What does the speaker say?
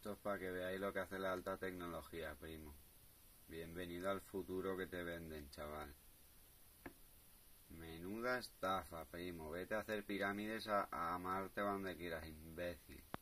Esto es para que veáis lo que hace la alta tecnología, primo. Bienvenido al futuro que te venden, chaval. Menuda estafa, primo. Vete a hacer pirámides a Marte o a donde quieras, imbécil.